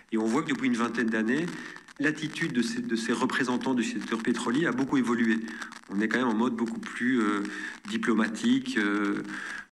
Et on voit que depuis une vingtaine d'années, l'attitude de ces représentants du secteur pétrolier a beaucoup évolué. On est quand même en mode beaucoup plus diplomatique,